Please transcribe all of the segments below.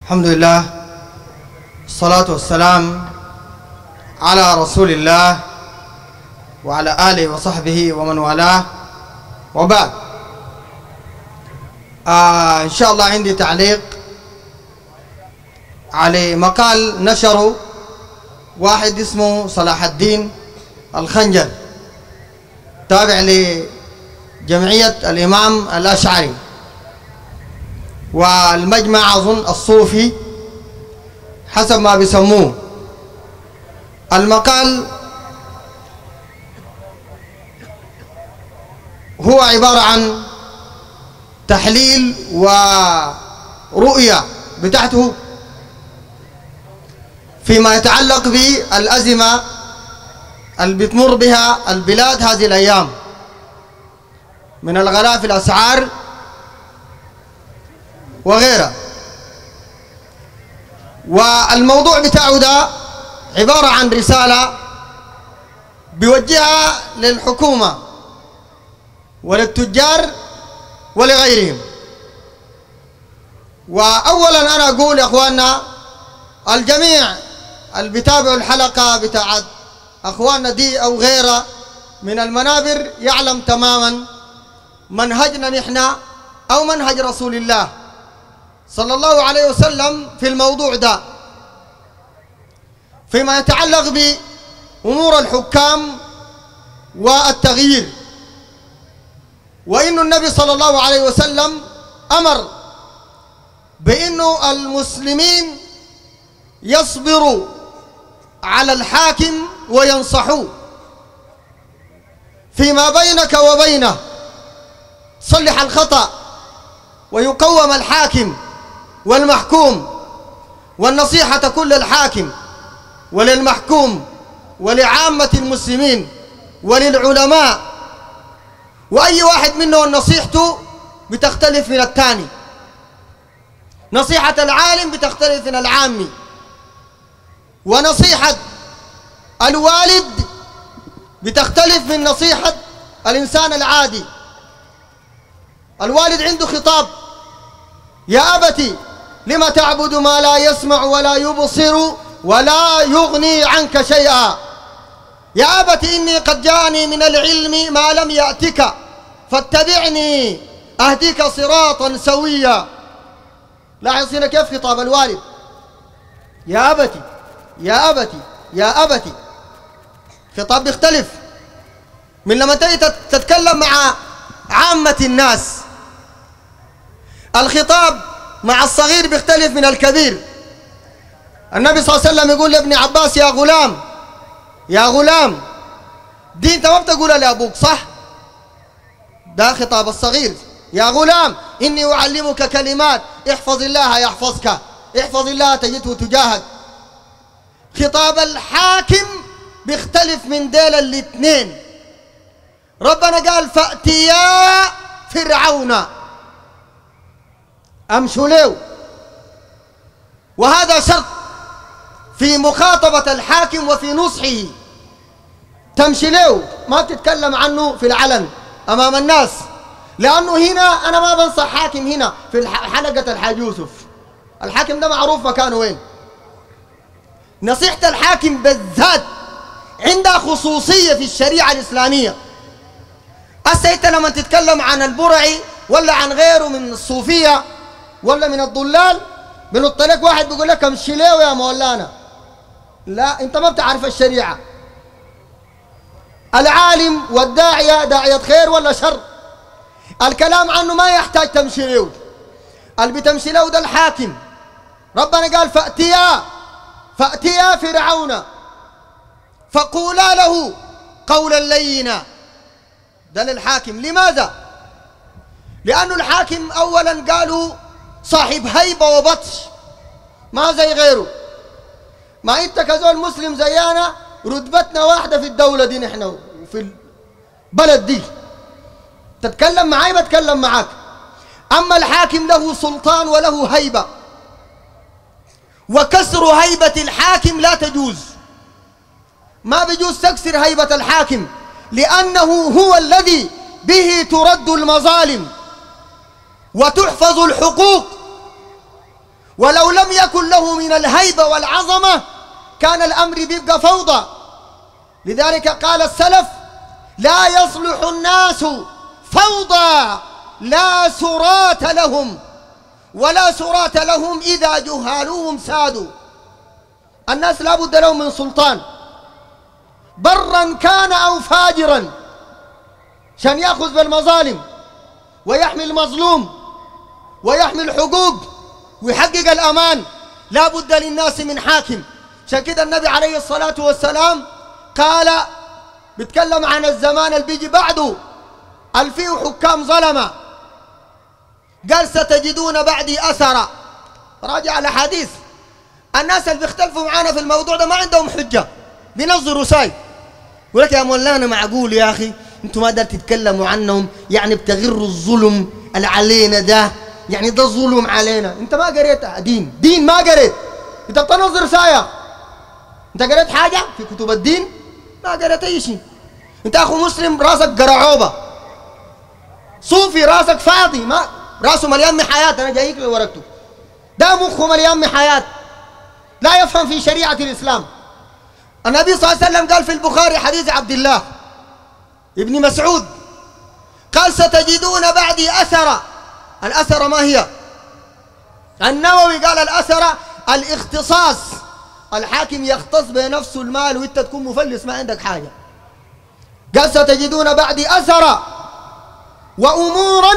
الحمد لله، الصلاة والسلام على رسول الله وعلى آله وصحبه ومن والاه، وبعد. إن شاء الله عندي تعليق على مقال نشره واحد اسمه صلاح الدين الخنجر، تابع لجمعية الإمام الأشعري والمجمع أظن الصوفي حسب ما بيسموه. المقال هو عبارة عن تحليل ورؤية بتاعته فيما يتعلق بالأزمة اللي بتمر بها البلاد هذه الأيام من الغلاء في الأسعار وغيرها. والموضوع بتاعه ده عبارة عن رسالة بيوجهها للحكومة وللتجار ولغيرهم. وأولا أنا أقول يا أخواننا الجميع اللي بيتابعوا الحلقة بتاعت أخواننا دي أو غيرها من المنابر يعلم تماما منهجنا نحن أو منهج رسول الله صلى الله عليه وسلم في الموضوع ده فيما يتعلق بأمور الحكام والتغيير. وإن النبي صلى الله عليه وسلم أمر بأنه المسلمين يصبروا على الحاكم وينصحوه فيما بينك وبينه، تصلح الخطأ ويقوم الحاكم والمحكوم، والنصيحة تكون للحاكم وللمحكوم ولعامة المسلمين وللعلماء، وأي واحد منهم نصيحته بتختلف من الثاني. نصيحة العالم بتختلف من العامي، ونصيحة الوالد بتختلف من نصيحة الإنسان العادي. الوالد عنده خطاب: يا أبتي لم تعبد ما لا يسمع ولا يبصر ولا يغني عنك شيئا، يا أبتي إني قد جاءني من العلم ما لم يأتك فاتبعني أهديك صراطا سويا. لاحظ هنا كيف خطاب الوالد: يا أبتي يا أبتي يا أبتي. خطاب بيختلف من لما تيجي تتكلم مع عامة الناس. الخطاب مع الصغير بيختلف من الكبير. النبي صلى الله عليه وسلم يقول لابن عباس: يا غلام يا غلام. دي انت ما بتقولها لأبوك، صح؟ ده خطاب الصغير: يا غلام إني أعلمك كلمات احفظ الله يحفظك، احفظ الله تجده تجاهك. خطاب الحاكم بيختلف من ديل الاثنين. ربنا قال: فأتيا فرعون أمشوا له، وهذا شرط في مخاطبة الحاكم وفي نصحه. تمشي له، ما تتكلم عنه في العلن أمام الناس، لأنه هنا أنا ما بنصح حاكم. هنا في حلقة الحاج يوسف الحاكم ده معروف مكانه وين. نصيحة الحاكم بالذات عندها خصوصية في الشريعة الإسلامية. أنت لما تتكلم عن البرعي ولا عن غيره من الصوفية ولا من الضلال بنط لك واحد بيقول لك امشي له يا مولانا. لا، انت ما بتعرف الشريعة. العالم والداعية داعية خير ولا شر، الكلام عنه ما يحتاج تمشي له. اللي بتمشي له ده الحاكم. ربنا قال: فأتيا فرعون فقولا له قولا لينا. ده للحاكم. لماذا؟ لأنه الحاكم أولا قالوا صاحب هيبة وبطش، ما زي غيره. ما انت كزول مسلم زيانا رتبتنا واحدة في الدولة دي، نحن في البلد دي تتكلم معاي بتكلم معاك. أما الحاكم له سلطان وله هيبة، وكسر هيبة الحاكم لا تجوز. ما بيجوز تكسر هيبة الحاكم، لأنه هو الذي به ترد المظالم وتحفظ الحقوق ولو لم يكن له من الهيبة والعظمة كان الأمر بيبقى فوضى. لذلك قال السلف: لا يصلح الناس فوضى لا سرات لهم، ولا سرات لهم إذا جهالوهم سادوا. الناس لا بد لهم من سلطان برا كان أو فاجرا عشان يأخذ بالمظالم ويحمي المظلوم ويحمي الحقوق ويحقق الأمان. لا بد للناس من حاكم. عشان كده النبي عليه الصلاة والسلام قال، بيتكلم عن الزمان اللي بيجي بعده اللي فيه حكام ظلمة، قال: ستجدون بعدي أثرا. راجع الأحاديث. الناس اللي بيختلفوا معانا في الموضوع ده ما عندهم حجة، بينظروا ساي، يقول لك: يا مولانا معقول يا أخي أنتم ما قدرتوا تتكلموا عنهم، يعني بتغروا الظلم اللي علينا ده، يعني ده ظلم علينا. أنت ما قريت دين ما قريت، أنت بتنظر سايا. أنت قريت حاجة في كتب الدين؟ ما قريت أي شيء. أنت أخو مسلم راسك قرعوبة، صوفي راسك فاضي، ما راسه مليان محايات. أنا جايك لورقته ده مخه مليان محايات، لا يفهم في شريعة الإسلام. النبي صلى الله عليه وسلم قال في البخاري حديث عبد الله ابن مسعود، قال: ستجدون بعدي أثرا. الأثر ما هي؟ النووي قال: الأثر الاختصاص، الحاكم يختص بنفسه المال وانت تكون مفلس ما عندك حاجة. قال: ستجدون بعدي أثرا وأمورا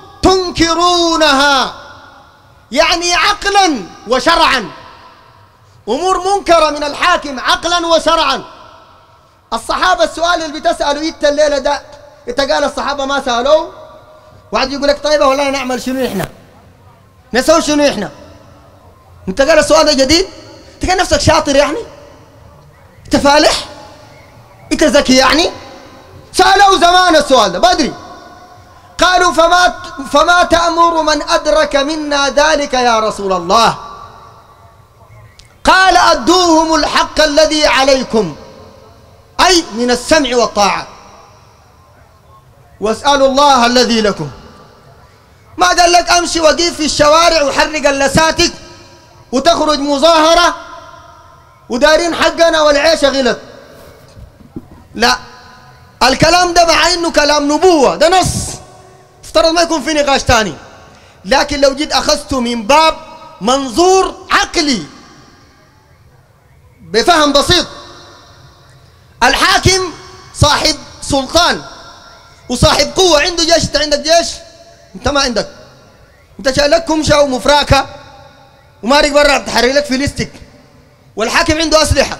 تنكرونها، يعني عقلا وشرعا. أمور منكرة من الحاكم عقلا وشرعا. الصحابة السؤال اللي بتسألوا إنت الليلة ده، إنت قال الصحابة ما سألوه؟ واحد يقول لك: طيب والله نعمل شنو إحنا؟ نسوي شنو إحنا؟ أنت قال السؤال ده جديد؟ أنت كان نفسك شاطر يعني؟ أنت فالح؟ أنت ذكي يعني؟ سألوا زمان السؤال ده بدري. قالوا: فما تأمر من أدرك منا ذلك يا رسول الله؟ قال: أدوهم الحق الذي عليكم، أي من السمع والطاعة، واسألوا الله الذي لكم. ما قال لك أمشي وقيف في الشوارع وحرق اللساتك وتخرج مظاهرة ودارين حقنا والعيش غلط. لا، الكلام ده مع إنه كلام نبوة، ده نص، افترض ما يكون في نقاش تاني. لكن لو جيت أخذته من باب منظور عقلي بفهم بسيط، الحاكم صاحب سلطان وصاحب قوة، عنده جيش. انت عندك جيش؟ انت ما عندك. انت شايلك كمشة ومفراكة ومارق برا تحرك لك فليستك، والحاكم عنده أسلحة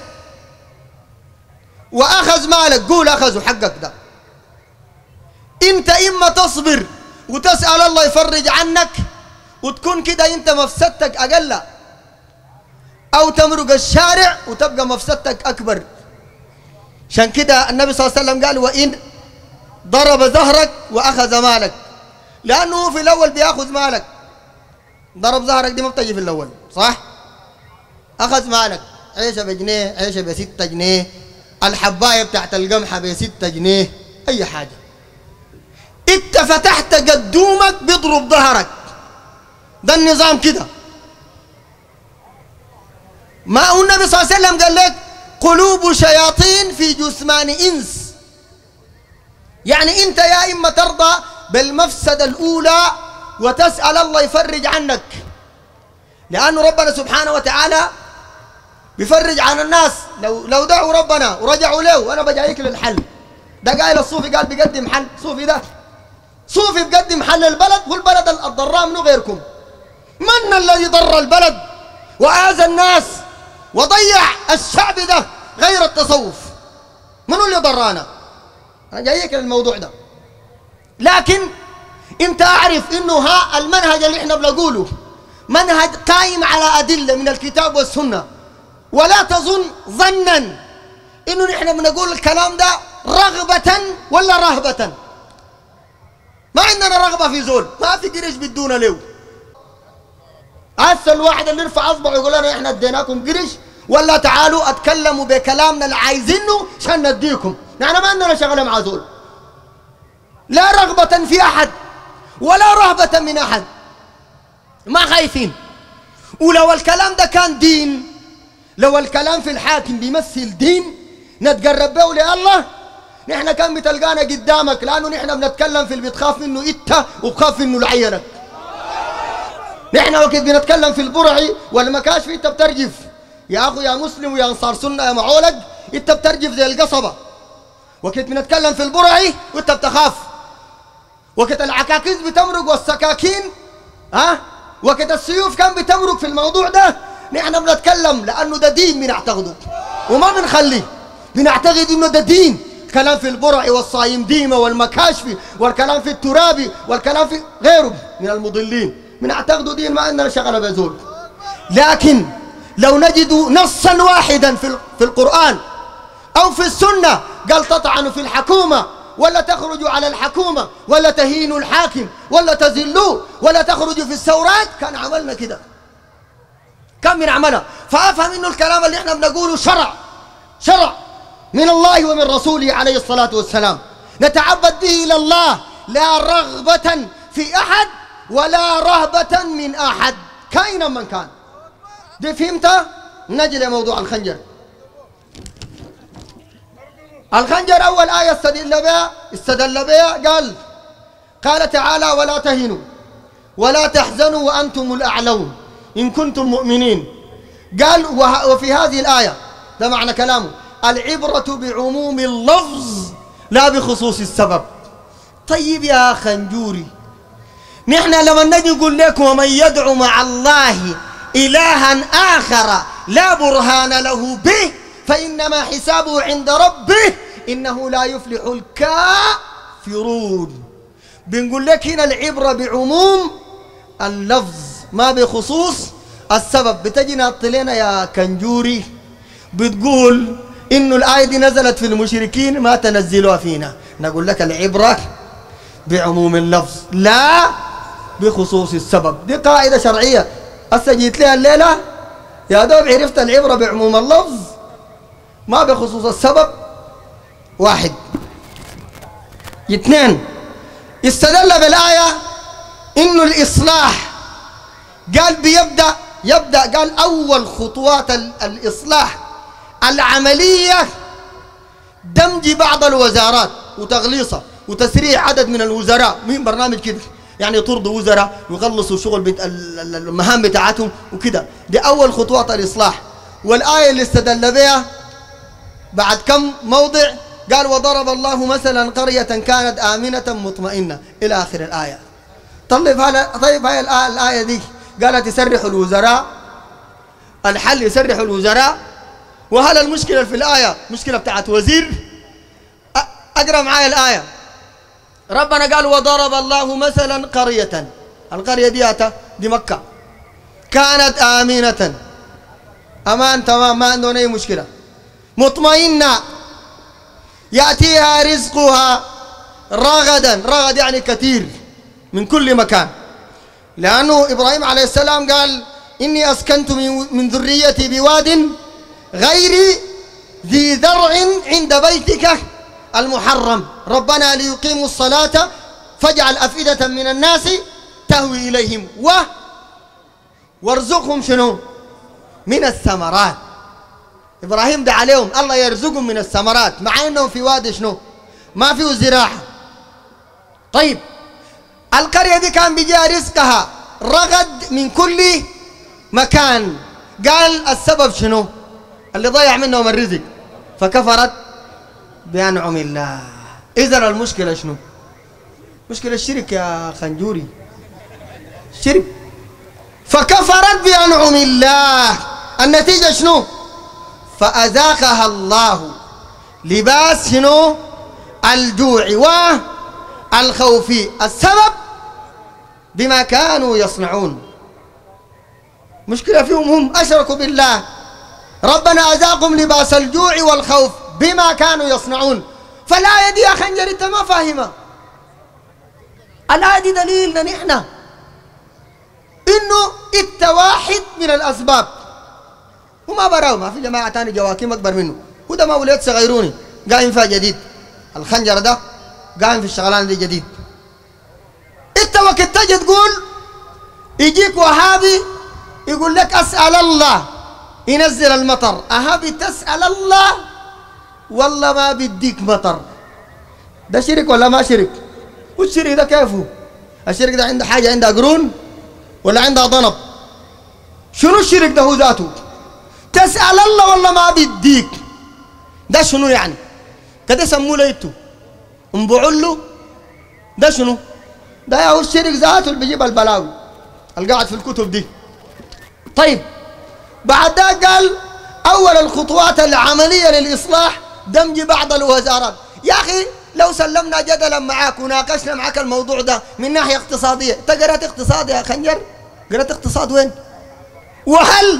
وأخذ مالك، قول أخذوا حقك ده. انت إما تصبر وتسأل الله يفرج عنك وتكون كده انت مفسدتك أقل، أو تمرق الشارع وتبقى مفسدتك أكبر. عشان كده النبي صلى الله عليه وسلم قال: وإن ضرب ظهرك وأخذ مالك، لأنه في الأول بيأخذ مالك. ضرب ظهرك دي ما بتجي في الأول، صح؟ أخذ مالك، عيشة بجنيه، عيشة ب6 جنيه، الحباية بتاعت القمحة ب6 جنيه، أي حاجة. انت فتحت قدومك بيضرب ظهرك. ده النظام كده. ما هو النبي صلى الله عليه وسلم قال لك: قلوب شياطين في جثمان إنس. يعني أنت يا إما ترضى بالمفسدة الأولى وتسأل الله يفرج عنك، لأنه ربنا سبحانه وتعالى بيفرج عن الناس لو دعوا ربنا ورجعوا له. وأنا بجايك للحل ده. قايل الصوفي قال بيقدم حل. صوفي ده صوفي بيقدم حل البلد، والبلد الضراء منه غيركم. من الذي ضر البلد وآذى الناس وضيع الشعب ده غير التصوف؟ منو اللي ضرانا؟ أنا جايك للموضوع ده. لكن أنت أعرف إنه ها المنهج اللي إحنا بنقوله منهج قائم على أدلة من الكتاب والسنة، ولا تظن ظنا إنه نحن بنقول الكلام ده رغبة ولا رهبة. ما عندنا رغبة في زول، ما في قرش بدونا له. هسه الواحد اللي يرفع اصبعه يقول لنا احنا اديناكم قرش، ولا تعالوا اتكلموا بكلامنا اللي عايزينه عشان نديكم. نحن ما عندنا شغله مع زول، لا رغبة في احد ولا رهبة من احد، ما خايفين. ولو الكلام ده كان دين، لو الكلام في الحاكم بيمثل دين نتقرب به لله، نحن كان بتلقانا قدامك، لأنه نحن بنتكلم في اللي بتخاف منه إنت وبخاف منه لعينك. نحن وقت بنتكلم في البرعي والمكاشف أنت بترجف يا أخو يا مسلم ويا أنصار سنة يا معولق، أنت بترجف زي القصبة. وقت بنتكلم في البرعي وأنت بتخاف. وقت العكاكيز بتمرق والسكاكين وقت السيوف كان بتمرق في الموضوع ده، نحن بنتكلم لأنه ده دين بنعتقده وما بنخليه، بنعتقد إنه ده دين. كلام في البرع والصايم ديمة والمكاشف والكلام في الترابي والكلام في غيره من المضلين بنعتقده دين، ما عندنا شغله بزول. لكن لو نجد نصا واحدا في القرآن أو في السنة قال تطعنوا في الحكومة ولا تخرجوا على الحكومة ولا تهينوا الحاكم ولا تذلوه ولا تخرجوا في الثورات، كان عملنا كده، كم من عملها. فأفهم إنه الكلام اللي احنا بنقوله شرع من الله ومن رسوله عليه الصلاة والسلام، نتعبد به إلى الله لا رغبة في أحد ولا رهبة من أحد كائنا من كان. دي فهمتها؟ نجي لموضوع الخنجر. الخنجر أول آية استدل بها قال تعالى ولا تهنوا ولا تحزنوا وأنتم الأعلون إن كنتم مؤمنين. قال وفي هذه الآية ده معنى كلامه العبرة بعموم اللفظ لا بخصوص السبب. طيب يا خنجوري، نحن لما نجي نقول لكم ومن يدعو مع الله إلها آخر لا برهان له به فإنما حسابه عند ربه إنه لا يفلح الكافرون. بنقول لك هنا العبرة بعموم اللفظ ما بخصوص السبب. بتجينا طلينا يا كنجوري بتقول إنه الآية دي نزلت في المشركين ما تنزلوها فينا، نقول لك العبرة بعموم اللفظ لا بخصوص السبب. دي قاعدة شرعية هسه جيت لها الليلة يا دوب عرفت العبرة بعموم اللفظ ما بخصوص السبب. واحد. اثنين، استدل بالآية إنه الإصلاح قال يبدأ قال أول خطوات الإصلاح العملية دمج بعض الوزارات وتغليصها وتسريع عدد من الوزراء. مين برنامج كده يعني يطردوا وزراء ويخلصوا شغل المهام بتاعتهم وكده. دي أول خطوات الإصلاح. والآية اللي استدل بها بعد كم موضع قال وضرب الله مثلا قرية كانت آمنة مطمئنة إلى آخر الآية. طيب هاي الآية دي قالت يسرحوا الوزراء، الحل يسرحوا الوزراء. وهل المشكلة في الآية مشكلة بتاعت وزير؟ أقرأ معايا الآية. ربنا قال وضرب الله مثلا قرية، القرية دي مكة، كانت آمنة أمان تمام ما عندهم أي مشكلة، مطمئنة يأتيها رزقها رغدا، رغد يعني كثير من كل مكان. لأنه إبراهيم عليه السلام قال إني أسكنت من ذريتي بواد غير ذي ذرع عند بيتك المحرم ربنا ليقيموا الصلاة فاجعل أفئدة من الناس تهوي إليهم وارزقهم شنو؟ من الثمرات. إبراهيم دعا عليهم الله يرزقهم من الثمرات مع أنهم في وادي شنو؟ ما فيه زراعة. طيب القرية دي كان بيجيها رزقها رغد من كل مكان. قال السبب شنو؟ اللي ضيع منهم الرزق فكفرت بأنعم الله. إذن المشكلة شنو؟ مشكلة الشرك يا خنجوري، شرك. فكفرت بأنعم الله، النتيجة شنو؟ فأذاقها الله لباس شنو؟ الجوع والخوف. السبب بما كانوا يصنعون. مشكلة فيهم هم أشركوا بالله، ربنا أذاقهم لباس الجوع والخوف بما كانوا يصنعون. فالآية دي يا خنجر انت ما فاهمها. الآية دي دليلنا نحن إنه انت واحد من الأسباب وما براو. ما في جماعة تاني جواكيم أكبر منه، هو ده ما ولاد صغيروني قايم فيها جديد. الخنجر ده قايم في الشغلان دي جديد. انت وقت تجي تقول يجيك وهابي يقول لك أسأل الله ينزل المطر، أها بتسأل الله والله ما بديك مطر. ده شرك ولا ما شرك؟ والشرك ده كيفه؟ الشرك ده عنده حاجة، عندها قرون ولا عندها ضنب؟ شنو الشرك ده هو ذاته؟ تسأل الله والله ما بديك، ده شنو يعني؟ كده سموه ليتو انبعوا ده شنو؟ ده هو الشرك ذاته اللي بيجيب البلاوي القاعد في الكتب دي. طيب بعد ده قال أول الخطوات العملية للإصلاح دمج بعض الوزارات. يا أخي لو سلمنا جدلا معاك وناقشنا معاك الموضوع ده من ناحية اقتصادية، أنت قرأت اقتصاد يا خنجر؟ قرأت اقتصاد وين؟ وهل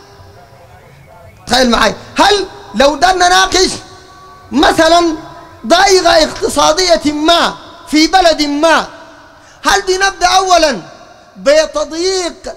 تخيل معي، هل لو بدنا نناقش مثلا ضائقة اقتصادية ما في بلد ما، هل بنبدأ أولا بتضييق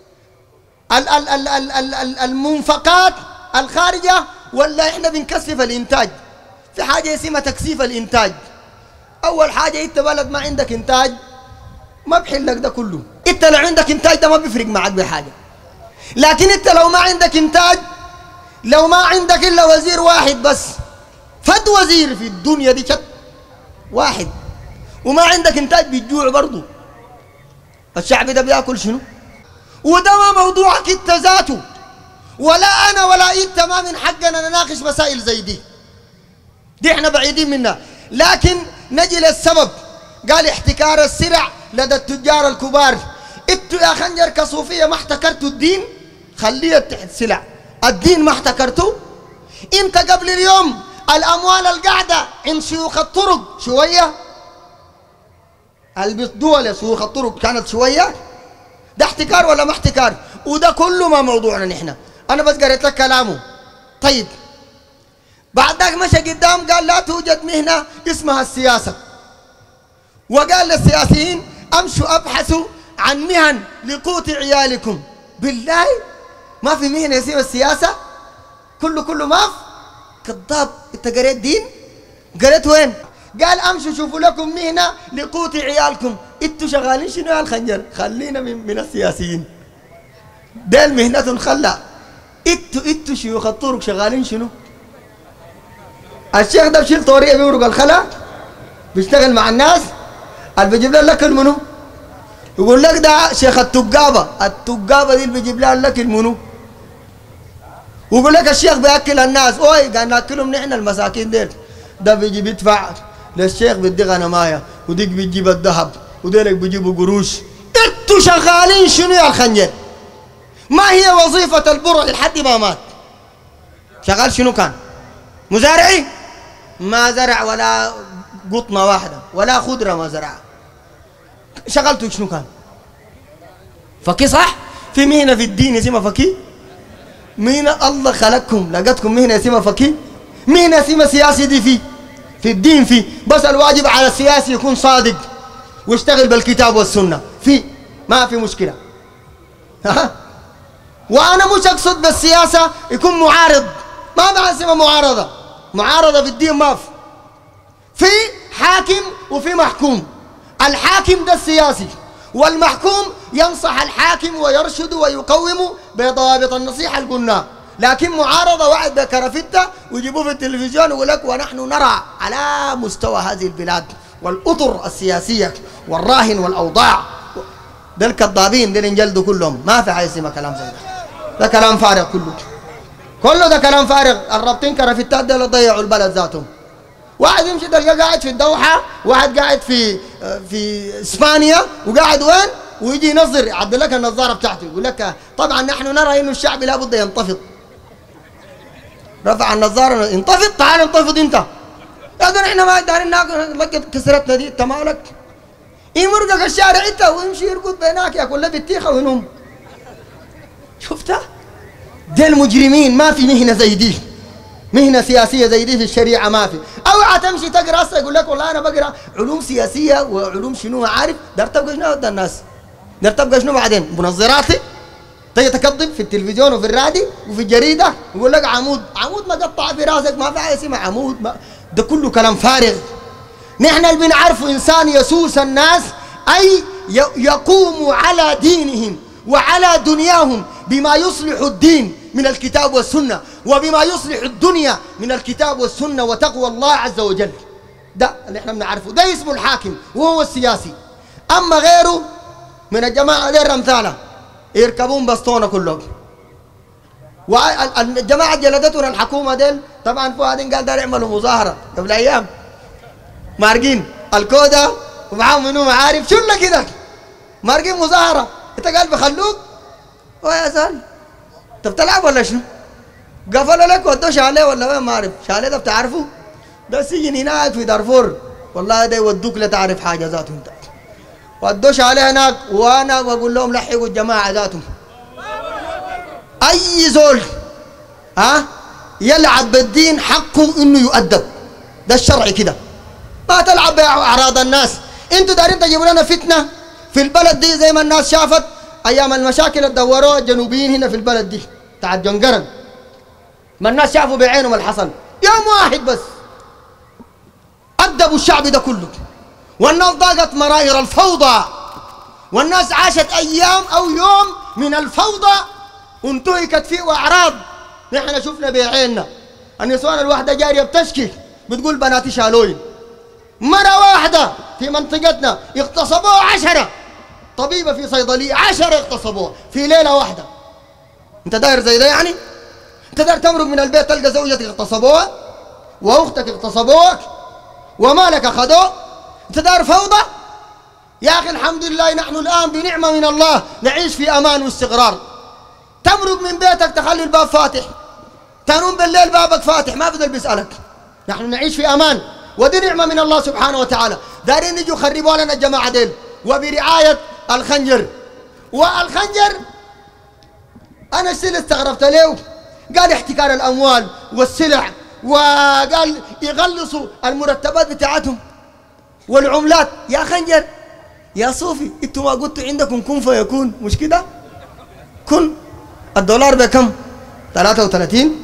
المنفقات الخارجة ولا احنا بنكثف الانتاج؟ في حاجة اسمها تكثيف الانتاج. اول حاجة انت بلد ما عندك انتاج ما بحلك ده كله، انت لو عندك انتاج ده ما بيفرق معك بحاجة. لكن انت لو ما عندك انتاج، لو ما عندك الا وزير واحد بس، فد وزير في الدنيا دي شت واحد، وما عندك انتاج بتجوع برضه، الشعب ده بياكل شنو؟ وده ما موضوعك انت ذاته، ولا انا ولا انت ما من حقنا نناقش مسائل زي دي احنا بعيدين منها. لكن نجي للسبب، قال احتكار السلع لدى التجار الكبار. انتوا يا خنجر كصوفيه ما احتكرتوا الدين، خليه تحت سلع. الدين ما احتكرته. انت قبل اليوم الاموال القاعده عند شيوخ الطرق شويه، الدول شيوخ الطرق كانت شويه، ده احتكار ولا ما احتكار؟ وده كله ما موضوعنا نحن، انا بس قريت لك كلامه. طيب بعد ذاك مشى قدام قال لا توجد مهنه اسمها السياسه، وقال للسياسيين امشوا ابحثوا عن مهن لقوت عيالكم. بالله ما في مهنه اسمها السياسه؟ كله ما في. كذاب، انت قريت دين؟ قريت وين؟ قال امشوا شوفوا لكم مهنه لقوت عيالكم. انتوا شغالين شنو يا الخنجر؟ خلينا من السياسيين ديل مهنة خلا. انتوا شيوخ الطرق شغالين شنو؟ الشيخ ده بشيل طوريه بيورق الخلا، بيشتغل مع الناس، اللي بيجيب لها الاكل منو؟ يقول لك ده شيخ التقابه دي اللي بيجيب لها الاكل منو؟ ويقول لك الشيخ بياكل الناس. اوي قال ناكلهم نحن المساكين ديل. ده بيجي بيدفع للشيخ بدي غنمايه، وديك بيجيب الذهب، وديلك بيجيبوا قروش. انتوا شغالين شنو يا الخنجر؟ ما هي وظيفة البرع لحد ما مات؟ شغال شنو كان؟ مزارعي؟ ما زرع ولا قطنة واحدة ولا خضرة ما زرعها. شغلته شنو كان؟ فكي صح؟ في مهنة في الدين اسمها فكي؟ مهنة الله خلقكم لقتكم مهنة اسمها فكي؟ مهنة اسمها سياسي دي في الدين في، بس الواجب على السياسي يكون صادق ويشتغل بالكتاب والسنة، ما في مشكلة. وأنا مش أقصد بالسياسة يكون معارض، ما معنى اسمها معارضة في الدين ما في حاكم وفي محكوم. الحاكم ده السياسي، والمحكوم ينصح الحاكم ويرشد ويقوم بضوابط النصيحة اللي قلناها. لكن معارضة واحد بكرفتة ويجيبوه في التلفزيون ويقول لك ونحن نرى على مستوى هذه البلاد والأطر السياسية والراهن والأوضاع، ده الكذابين دول انجلدوا كلهم. ما في حاجة اسمها كلام زي ده كلام فارغ كله ده كلام فارغ. الرابطين كرفتات دول ضيعوا البلد ذاتهم. واحد يمشي تلقاه قاعد في الدوحة، واحد قاعد في اسبانيا، وقاعد وين؟ ويجي ينظر يعدل لك النظارة بتاعته يقول لك طبعا نحن نرى انه الشعب لابد ينتفض. رفع النظارة انتفض، تعال انتفض انت. لكن احنا ما دارين ناكل كسرتنا دي، انت مالك؟ يمرقك الشارع انت ويمشي يرقد بيناك ياكل له بطيخه وينوم. شفتها؟ دي المجرمين. ما في مهنه زي دي، مهنه سياسيه زي دي في الشريعه ما في. اوعى تمشي تقرا هسه يقول لك والله انا بقرا علوم سياسيه وعلوم شنو ما عارف، دار تبقى شنو قدام الناس؟ دار تبقى شنو بعدين؟ منظراتي تجي تكذب في التلفزيون وفي الراديو وفي الجريده يقول لك عمود مقطع في راسك، ما في حاجه اسمها عمود. ده كله كلام فارغ. نحن اللي بنعرفه انسان يسوس الناس، اي يقوم على دينهم وعلى دنياهم بما يصلح الدين من الكتاب والسنة، وبما يصلح الدنيا من الكتاب والسنة وتقوى الله عز وجل. ده اللي احنا بنعرفه، ده اسمه الحاكم وهو السياسي. أما غيره من الجماعة دي أمثالة يركبون بسطونة كلهم. والجماعة جلدتنا الحكومة ديل طبعا فؤاد قال دار يعملوا مظاهرة قبل أيام مارقين الكودة ومعاهم منو معارف شلة كده مارقين مظاهرة. أنت قال بخلوك ويا زال أنت بتلعب ولا شنو؟ قفلوا لك ودوا شاليه ولا وين ما أعرف شاليه ده بتعرفه؟ ده سجن هناك في دارفور والله ده يودوك لا تعرف حاجة ذاتهم ده ودوا شاليه هناك. وأنا بقول لهم لحقوا الجماعة ذاتهم. أي زول يلعب بالدين حقه إنه يؤدب، ده الشرع كده. ما تلعب بأعراض الناس. أنتوا دارين تجيبوا لنا فتنة في البلد دي زي ما الناس شافت أيام المشاكل اللي دوروها الجنوبيين هنا في البلد دي بتاعت جنقرن. ما الناس شافوا بعينهم اللي حصل يوم واحد بس أدبوا الشعب ده كله، والناس ضاقت مراير الفوضى، والناس عاشت أيام أو يوم من الفوضى وانتهكت فيه أعراض. نحن شفنا بعيننا النسوان الواحدة جارية بتشكي بتقول بناتي شالوين. مرة واحدة في منطقتنا اغتصبوها 10 طبيبة في صيدلية 10 اغتصبوها في ليلة واحدة. انت داير زي ده يعني؟ انت داير تمرق من البيت تلقى زوجتك اغتصبوها واختك اغتصبوك ومالك اخذوه؟ انت داير فوضى؟ يا اخي الحمد لله نحن الان بنعمة من الله نعيش في امان واستقرار. تمرق من بيتك تخلي الباب فاتح، تنوم بالليل بابك فاتح ما بدل بيسألك. نحن نعيش في امان ودي نعمة من الله سبحانه وتعالى. دارين يجوا يخربوا لنا الجماعة ديل وبرعاية الخنجر. والخنجر أنا السلة استغربت له، قال احتكار الأموال والسلع، وقال يغلصوا المرتبات بتاعتهم والعملات. يا خنجر يا صوفي انتوا ما قلتوا عندكم كن فيكون مش كده؟ كن الدولار بكم؟ 33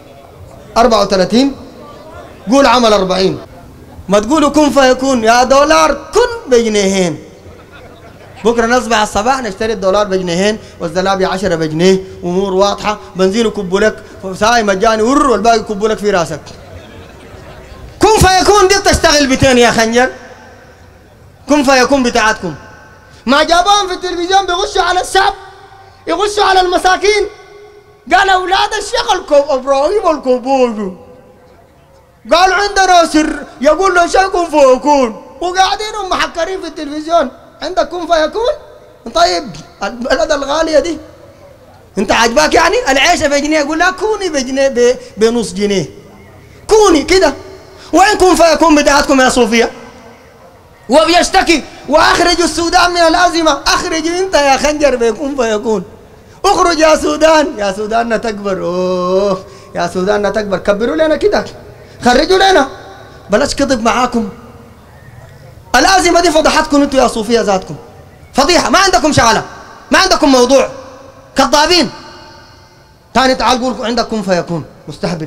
34 قول عمل 40 ما تقولوا كن فيكون. يا دولار كن بجنيهين بكره نصبح الصباح نشتري الدولار بجنيهين والزلابية 10 بجنيه. امور واضحه. بنزين يكبوا لك ساي مجاني والباقي يكبوا لك في راسك. كن فيكون دي بتشتغل بتين يا خنجر. كن فيكون بتاعتكم ما جابوهم في التلفزيون بيغشوا على الشعب يغشوا على المساكين. قال اولاد الشيخ ابراهيم الكوبوجي قال عندنا سر يقول له شيء كن فيكون وقاعدين هم محكرين في التلفزيون. عندك كن فيكون؟ طيب البلد الغاليه دي انت عاجباك يعني؟ العيشه بجنيه يقول لا كوني بجنيه بنص جنيه كوني كده. وين كن فيكون بتاعتكم يا صوفيا؟ وبيشتكي واخرجوا السودان من الازمه. اخرج انت يا خنجر بيكون فيكون. اخرج يا سودان. يا سوداننا تكبر. اوه يا سوداننا تكبر. كبروا لنا كده خرجوا لنا بلاش كذب معاكم. الازمه دي فضحتكم انتوا يا صوفيا ذاتكم فضيحه. ما عندكم شغله ما عندكم موضوع كذابين. ثاني تعال قول عندك كن فيكون مستهبل.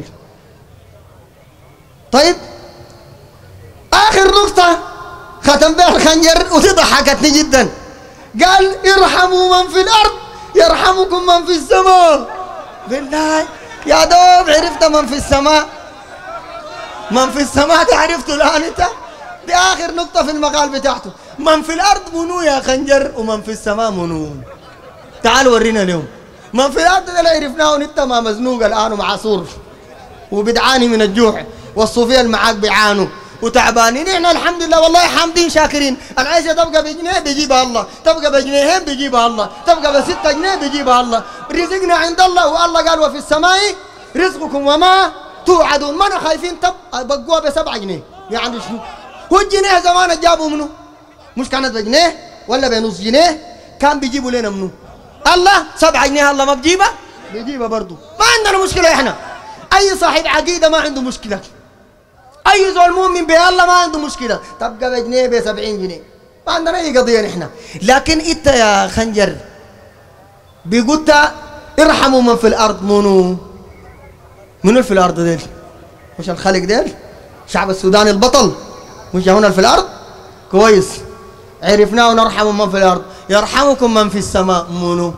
طيب اخر نقطه ختم بها الخنجر ودي ضحكتني جدا. قال ارحموا من في الارض يرحمكم من في السماء. بالله يا دوب عرفت من في السماء. من في السماء ده عرفته الان انت. دي اخر نقطه في المقال بتاعته. من في الارض منو يا خنجر ومن في السماء منو؟ تعال ورينا اليوم. من في الارض ده اللي عرفناه انت ما مزنوق الان ومعصور وبتعاني من الجوع والصوفيه اللي معاك بيعانوا وتعبانين. احنا الحمد لله والله حامدين شاكرين. العيشه تبقى بجنيه بيجيبها الله، تبقى بجنيهين بيجيبها الله، تبقى ب6 جنيه بيجيبها الله. رزقنا عند الله والله قال وفي السماء رزقكم وما توعدون. ما انا خايفين بقوها ب7 جنيه يعني شنو؟ هو الجنيه زمان جابوا منه؟ مش كانت بجنيه ولا بنص جنيه؟ كان بيجيبوا لنا منه؟ الله 7 جنيه الله ما بجيبها؟ بيجيبها برضه. ما عندنا مشكله احنا. اي صاحب عقيده ما عنده مشكله. اي زول مؤمن بالله ما عنده مشكله. تبقى بجنيه ب70 جنيه ما عندنا اي قضيه نحن. لكن انت يا خنجر بيقولت ارحموا من في الارض. منو في الارض ديل؟ مش الخلق ديل؟ شعب السودان البطل مش هنا في الارض؟ كويس عرفناه ونرحم من في الارض. يرحمكم من في السماء. منو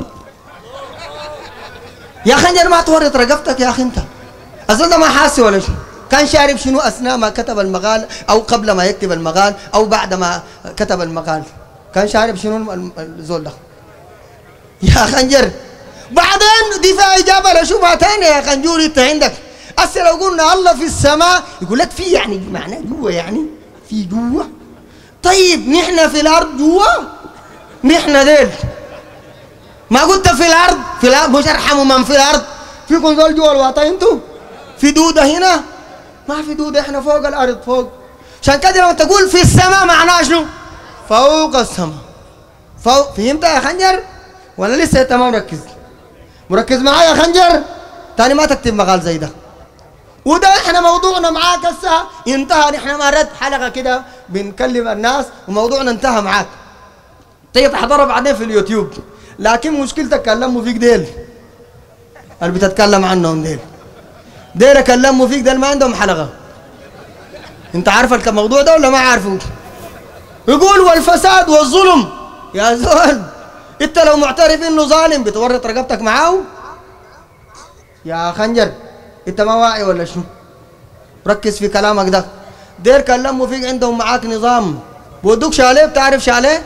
يا خنجر؟ ما تورط رقبتك يا اخي انت. اظن ما حاسس ولا شيء. كان شارب شنو اثناء ما كتب المقال او قبل ما يكتب المقال او بعد ما كتب المقال؟ كان شارب شنو الزول ده يا خنجر؟ بعدين دي فيها اجابه لشبهه ثانيه يا خنجور. انت عندك هسه لو قلنا الله في السماء يقول لك في يعني معناه جوا، يعني في جوا. طيب نحن في الارض جوا؟ نحن ديل ما قلت في الارض؟ في الارض مش ارحموا من في الارض. فيكم دول جوا الوطن انتوا؟ في دوده هنا؟ ما في دوده، احنا فوق الارض فوق. عشان كده لما تقول في السماء معناه شنو؟ فوق السماء. فوق. فهمت يا خنجر ولا لسه انت ما مركز؟ مركز معايا يا خنجر؟ تاني ما تكتب مقال زي ده. وده احنا موضوعنا معاك هسه انتهى. نحن ما رد حلقه كده بنكلم الناس وموضوعنا انتهى معاك. تيجي تحضرها بعدين في اليوتيوب، لكن مشكلتك كلموا فيك ديل اللي بتتكلم عنهم ديل كلموا فيك ديل ما عندهم حلقه. انت عارف الموضوع ده ولا ما عارفه؟ يقول والفساد والظلم. يا زول انت لو معترف انه ظالم بتورط رقبتك معاه؟ يا خنجر انت ما واعي ولا شنو؟ ركز في كلامك ده. دير كلموا فيك عندهم معاك نظام. بودوك شاليه، بتعرف شاليه؟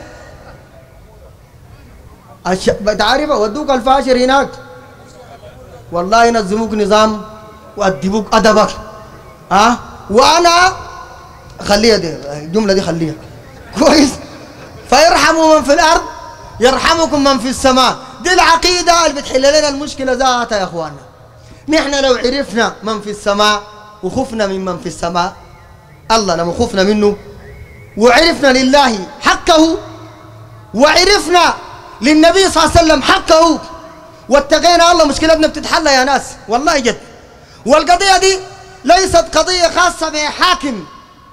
بتعرف ودوك الفاشر هناك والله ينظموك نظام وأدبوك أدبك. وأنا خليها دي الجملة دي خليها كويس. فيرحموا من في الأرض يرحمكم من في السماء. دي العقيدة اللي بتحل لنا المشكلة ذاتها يا إخواننا. نحن لو عرفنا من في السماء وخفنا من في السماء، الله لما خفنا منه وعرفنا لله حقه وعرفنا للنبي صلى الله عليه وسلم حقه واتقينا الله، مشكلتنا بتتحل يا ناس والله جد. والقضية دي ليست قضية خاصة بحاكم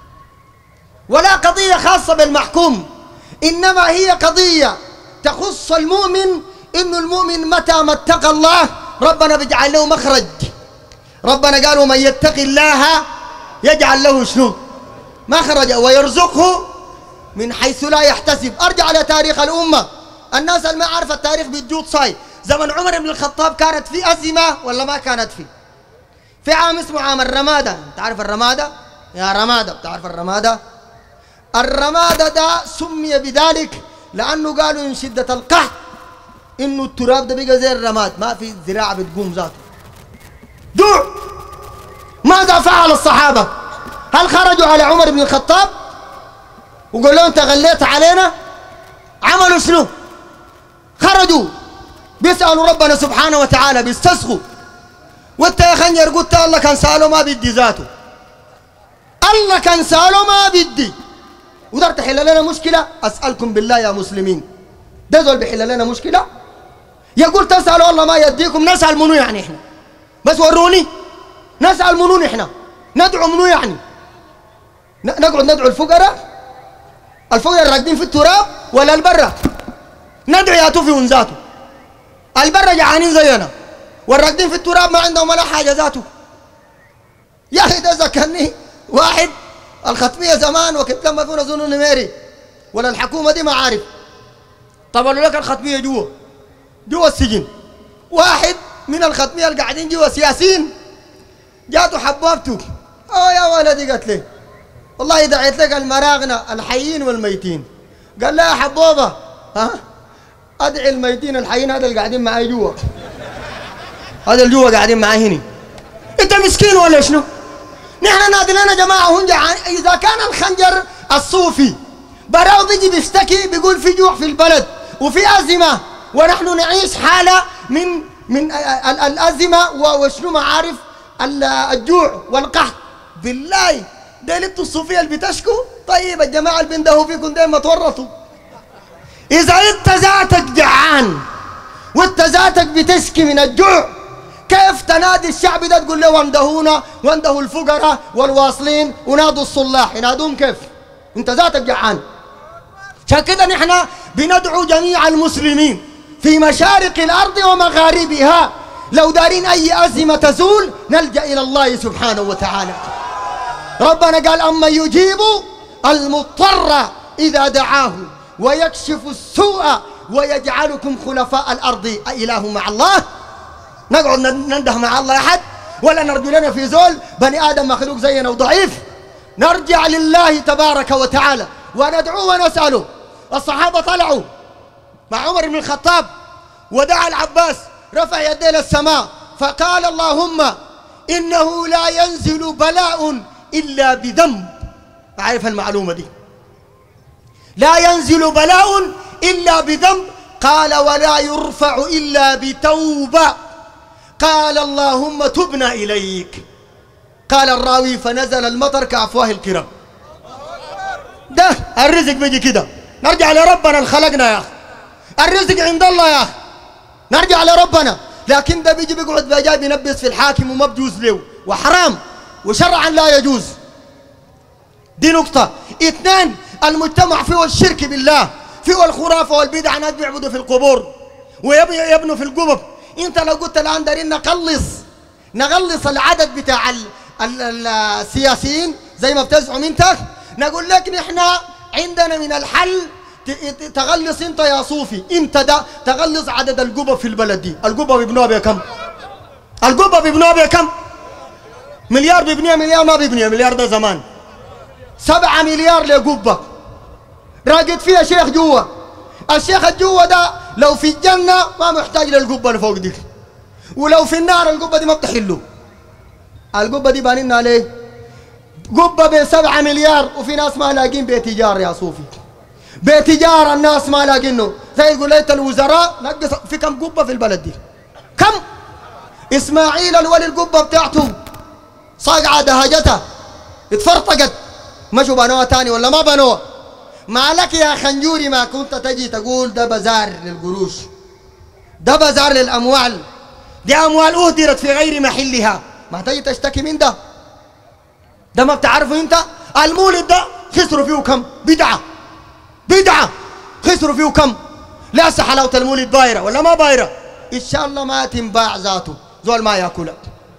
ولا قضية خاصة بالمحكوم، إنما هي قضية تخص المؤمن. إنه المؤمن متى ما اتقى الله ربنا بيجعل له مخرج. ربنا قال ومن يتق الله يجعل له شنو؟ مخرجا ويرزقه من حيث لا يحتسب. أرجع لتاريخ الأمة. الناس اللي ما عارفة التاريخ بتجود صاي. زمن عمر بن الخطاب كانت في أزمة ولا ما كانت في عام اسمه عام الرمادة. أنت عارف الرمادة؟ يا رمادة بتعرف الرمادة؟ الرمادة ده سمي بذلك لأنه قالوا إن شدة القحط إنه التراب ده بقى زي الرماد، ما في زراعة بتقوم ذاته. جوع. ماذا فعل الصحابة؟ هل خرجوا على عمر بن الخطاب وقالوا له أنت غليت علينا؟ عملوا شنو؟ خرجوا بيسألوا ربنا سبحانه وتعالى بيستسقوا. وانت يا خنجر قلت الله كان سأله ما بدي ذاته. الله كان سأله ما بدي. وقدرت تحل لنا مشكلة؟ أسألكم بالله يا مسلمين، ده زول بيحل لنا مشكلة؟ يقول تسألوا الله ما يديكم. نسأل منو يعني احنا؟ بس وروني نسأل منو نحن؟ ندعو منو يعني؟ نقعد ندعو الفقراء الراقدين في التراب ولا البرة؟ ندعو ياتوا في ذاته. البرة جعانين زينا والراقدين في التراب ما عندهم ولا حاجة ذاته. يا أخي ده ذكرني واحد الختمية زمان وقت لما كنا ظنوا نميري ولا الحكومة دي ما عارف طبعوا لك الختمية جوا السجن. واحد من الختمية اللي قاعدين جوا سياسيين جاته حبابته يا ولدي قالت لي والله دعيت لك المراغنة الحيين والميتين. قال لا يا حبوبة ادعي الميتين الحيين هذا اللي قاعدين معاي جوا، هذا اللي جوا قاعدين معاي هنا. انت مسكين ولا شنو؟ نحن نادلنا جماعة هم جعان. اذا كان الخنجر الصوفي براو بيجي بيشتكي بيقول في جوع في البلد وفي أزمة ونحن نعيش حالة من الأزمة وشنو معارف الجوع والقحط، بالله ده انتوا الصوفية اللي بتشكوا؟ طيب الجماعة اللي بيندهوا فيكم دايما تورطوا. إذا أنت ذاتك جعان وأنت ذاتك بتشكي من الجوع، كيف تنادي الشعب ده تقول له واندهونا واندهوا الفقراء والواصلين ونادوا الصلاح؟ ينادون كيف؟ أنت ذاتك جعان. عشان كده نحن بندعو جميع المسلمين في مشارق الأرض ومغاربها لو دارين أي أزمة تزول نلجأ إلى الله سبحانه وتعالى. ربنا قال أما يجيب المضطر إذا دعاه ويكشف السوء ويجعلكم خلفاء الأرض. أإله مع الله؟ نقعد ننده مع الله أحد؟ ولا نرجو لنا في زول؟ بني آدم مخلوق زينا وضعيف. نرجع لله تبارك وتعالى وندعوه ونسأله. الصحابة طلعوا مع عمر بن الخطاب ودعا العباس، رفع يديه للسماء فقال اللهم إنه لا ينزل بلاء إلا بذنب. أعرف المعلومة دي، لا ينزل بلاء إلا بذنب. قال ولا يرفع إلا بتوبة. قال اللهم تبنا إليك. قال الراوي فنزل المطر كأفواه الكرام. ده الرزق بيجي كده، نرجع لربنا اللي خلقنا يا أخي. الرزق عند الله يا أخي، نرجع لربنا. لكن ده بيجي بيقعد بجاي بينبس في الحاكم وما بجوز له وحرام وشرعا لا يجوز. دي نقطة. اثنين، المجتمع فيه الشرك بالله، فيه الخرافة والبدع، ناس بيعبدوا في القبور ويبنوا في القبب. انت لو قلت الآن دارين نغلص العدد بتاع السياسيين زي ما بتزعم انت، نقول لك نحن عندنا من الحل تغلص انت يا صوفي، انت ده تغلص عدد القبب في البلد دي. القبب بيبنوها بكم؟ القبب بيبنوها بكم؟ مليار بيبنيها؟ مليار ما بيبنيها، مليار ده زمان. 7 مليار لقبة راقد فيها شيخ جوا. الشيخ الجوا ده لو في الجنة ما محتاج للقبة اللي فوق دي، ولو في النار القبة دي ما بتحله. القبة دي بانينا عليه قبة ب7 مليار، وفي ناس ما لاقين بيت إيجار يا صوفي. بيت إيجار الناس ما لاقينه. زي قولية الوزراء نقص في كم قبة في البلد دي؟ كم؟ إسماعيل الولي القبة بتاعته صاقعة دهجتها اتفرطقت، مشوا بنوها تاني ولا ما بنوها؟ ما لك يا خنجوري ما كنت تجي تقول ده بزار للقروش، ده بزار للأموال، دي أموال أهدرت في غير محلها، ما تجي تشتكي من ده؟ ده ما بتعرفوا انت؟ المولد ده خسروا فيه كم؟ بدعة خسروا فيه كم؟ لا حلاوة المولد بايرة ولا ما بايرة؟ إن شاء الله ما تنباع ذاته، زول ما ياكلها.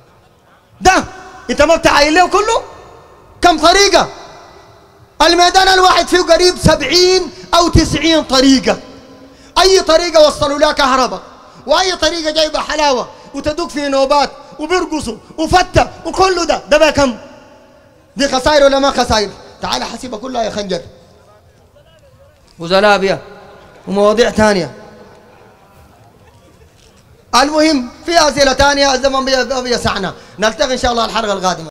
ده انت ما بتعاين له كله؟ كم طريقة؟ الميدان الواحد فيه قريب 70 أو 90 طريقة. أي طريقة وصلوا لها كهرباء، وأي طريقة جايبة حلاوة وتدوك في نوبات وبيرقصوا وفتة وكله ده بقى كم؟ دي خسائر ولا ما خسائر؟ تعال حسيبها كلها يا خنجر وزلابية ومواضيع ثانية. المهم في أسئلة ثانية، الزمن بيسعنا. نلتقي إن شاء الله الحلقة القادمة.